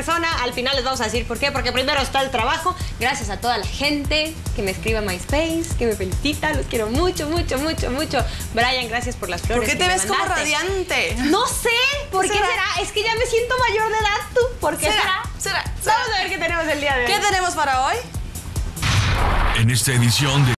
persona. Al final les vamos a decir por qué. Porque primero está el trabajo. Gracias a toda la gente que me escribe a MySpace, que me felicita. Los quiero mucho, mucho, mucho, mucho. Brian, gracias por las flores. ¿Por qué te ves como radiante? No sé. ¿Por qué será? Es que ya me siento mayor de edad, tú. ¿Por qué será? Vamos a ver qué tenemos el día de hoy. ¿Qué tenemos para hoy? En esta edición de